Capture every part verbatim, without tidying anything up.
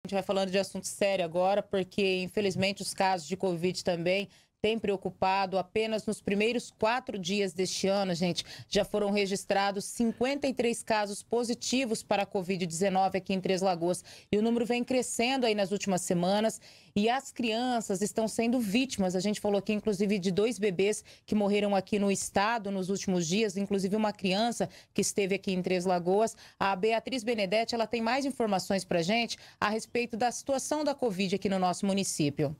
gente vai falando de assunto sério agora, porque infelizmente os casos de Covid também têm preocupado. Apenas nos primeiros quatro dias deste ano, gente, já foram registrados cinquenta e três casos positivos para a Covid dezenove aqui em Três Lagoas. E o número vem crescendo aí nas últimas semanas. E as crianças estão sendo vítimas. A gente falou aqui, inclusive, de dois bebês que morreram aqui no estado nos últimos dias, inclusive uma criança que esteve aqui em Três Lagoas. A Beatriz Benedetti, ela tem mais informações para a gente a respeito da situação da Covid aqui no nosso município.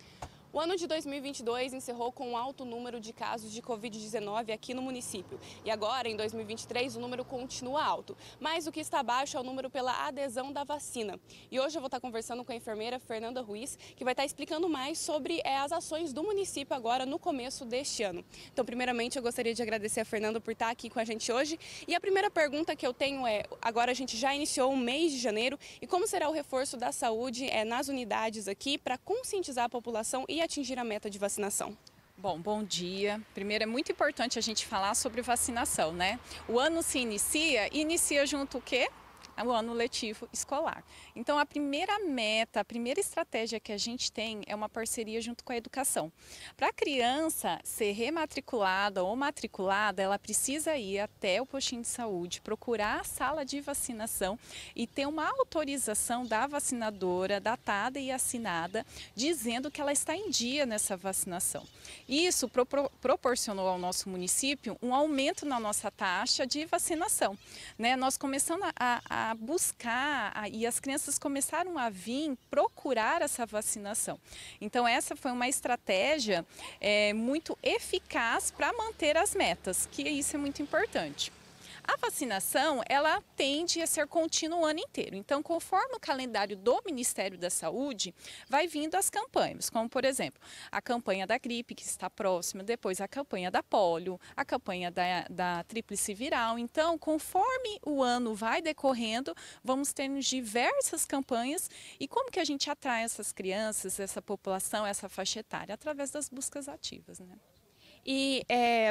O ano de dois mil e vinte e dois encerrou com um alto número de casos de Covid dezenove aqui no município. E agora, em dois mil e vinte e três, o número continua alto. Mas o que está baixo é o número pela adesão da vacina. E hoje eu vou estar conversando com a enfermeira Fernanda Ruiz, que vai estar explicando mais sobre é, as ações do município agora no começo deste ano. Então, primeiramente, eu gostaria de agradecer a Fernanda por estar aqui com a gente hoje. E a primeira pergunta que eu tenho é, agora a gente já iniciou o mês de janeiro, e como será o reforço da saúde é, nas unidades aqui para conscientizar a população e atingir a meta de vacinação? Bom, bom dia. Primeiro, é muito importante a gente falar sobre vacinação, né? O ano se inicia e inicia junto o quê? O ano letivo escolar. Então, a primeira meta, a primeira estratégia que a gente tem é uma parceria junto com a educação. Para a criança ser rematriculada ou matriculada, ela precisa ir até o postinho de saúde, procurar a sala de vacinação e ter uma autorização da vacinadora, datada e assinada, dizendo que ela está em dia nessa vacinação. Isso pro, pro, proporcionou ao nosso município um aumento na nossa taxa de vacinação, né? Nós começamos a, a a buscar a, e as crianças começaram a vir procurar essa vacinação. Então essa foi uma estratégia é, muito eficaz para manter as metas, que isso é muito importante. A vacinação, ela tende a ser contínua o ano inteiro. Então, conforme o calendário do Ministério da Saúde, vai vindo as campanhas, como, por exemplo, a campanha da gripe, que está próxima, depois a campanha da polio, a campanha da, da tríplice viral. Então, conforme o ano vai decorrendo, vamos ter diversas campanhas. E como que a gente atrai essas crianças, essa população, essa faixa etária? Através das buscas ativas, né? E é...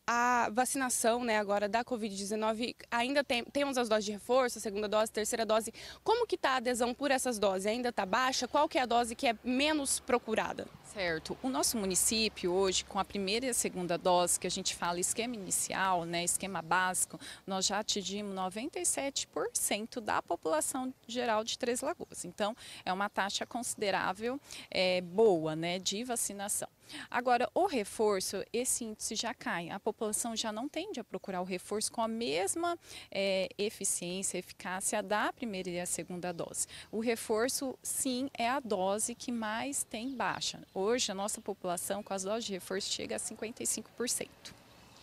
a vacinação, né, agora da Covid dezenove, ainda tem, temos as doses de reforço, a segunda dose, a terceira dose. Como que está a adesão por essas doses? Ainda está baixa? Qual que é a dose que é menos procurada? Certo. O nosso município hoje, com a primeira e a segunda dose, que a gente fala esquema inicial, né, esquema básico, nós já atingimos noventa e sete por cento da população geral de Três Lagoas. Então, é uma taxa considerável, é, boa, né, de vacinação. Agora, o reforço, esse índice já cai. A população já não tende a procurar o reforço com a mesma é, eficiência, eficácia da primeira e a segunda dose. O reforço, sim, é a dose que mais tem baixa. Hoje, a nossa população com as doses de reforço chega a cinquenta e cinco por cento.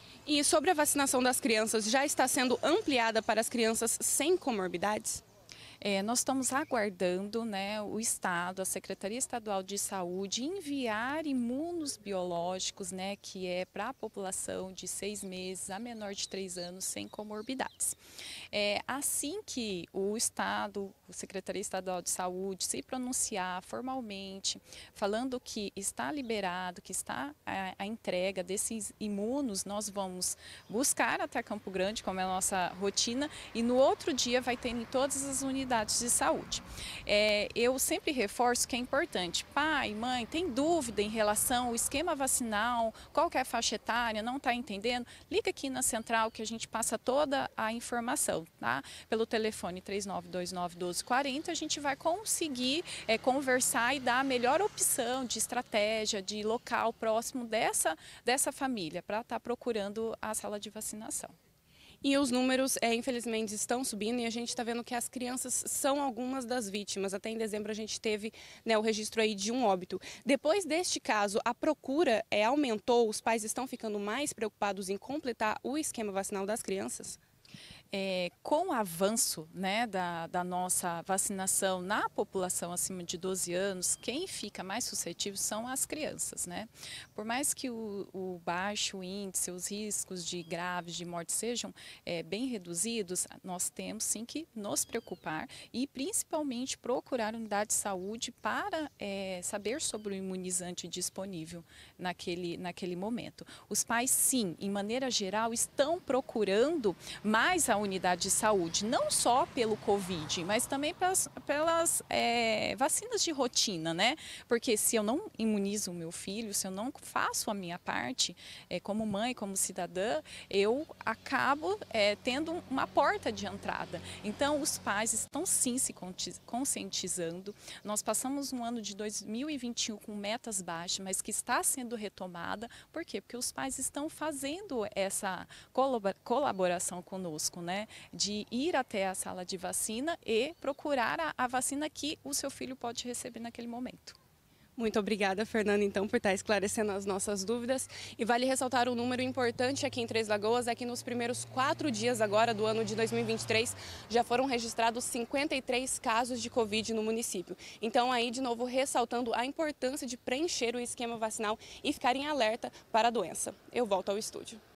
E sobre a vacinação das crianças, já está sendo ampliada para as crianças sem comorbidades? É, nós estamos aguardando, né, o Estado, a Secretaria Estadual de Saúde, enviar imunos biológicos, né, que é para a população de seis meses a menor de três anos sem comorbidades. É, assim que o Estado, a Secretaria Estadual de Saúde, se pronunciar formalmente, falando que está liberado, que está a, a entrega desses imunos, nós vamos buscar até Campo Grande, como é a nossa rotina, e no outro dia vai ter em todas as unidades de saúde. É, eu sempre reforço que é importante, pai, mãe, tem dúvida em relação ao esquema vacinal, qual que é a faixa etária, não está entendendo? Liga aqui na central que a gente passa toda a informação, tá? Pelo telefone três nove dois nove, um dois quatro zero, a gente vai conseguir é, conversar e dar a melhor opção de estratégia, de local próximo dessa, dessa família, para estar procurando a sala de vacinação. E os números, é, infelizmente, estão subindo e a gente está vendo que as crianças são algumas das vítimas. Até em dezembro a gente teve, né, o registro aí de um óbito. Depois deste caso, a procura é, aumentou? Os pais estão ficando mais preocupados em completar o esquema vacinal das crianças? É, com o avanço, né, da, da nossa vacinação na população acima de doze anos, quem fica mais suscetível são as crianças, né? Por mais que o, o baixo índice, os riscos de graves, de morte sejam é, bem reduzidos, nós temos sim que nos preocupar e principalmente procurar unidade de saúde para é, saber sobre o imunizante disponível naquele, naquele momento. Os pais, sim, em maneira geral, estão procurando mais a unidade de saúde, não só pelo Covid, mas também pelas, pelas é, vacinas de rotina, né? Porque se eu não imunizo o meu filho, se eu não faço a minha parte, é, como mãe, como cidadã, eu acabo é, tendo uma porta de entrada. Então, os pais estão sim se conscientizando. Nós passamos um ano de dois mil e vinte e um com metas baixas, mas que está sendo retomada. Por quê? Porque os pais estão fazendo essa colaboração conosco, né? De ir até a sala de vacina e procurar a, a vacina que o seu filho pode receber naquele momento. Muito obrigada, Fernanda, então, por estar esclarecendo as nossas dúvidas. E vale ressaltar um número importante aqui em Três Lagoas, é que nos primeiros quatro dias agora do ano de dois mil e vinte e três, já foram registrados cinquenta e três casos de Covid no município. Então, aí, de novo, ressaltando a importância de preencher o esquema vacinal e ficar em alerta para a doença. Eu volto ao estúdio.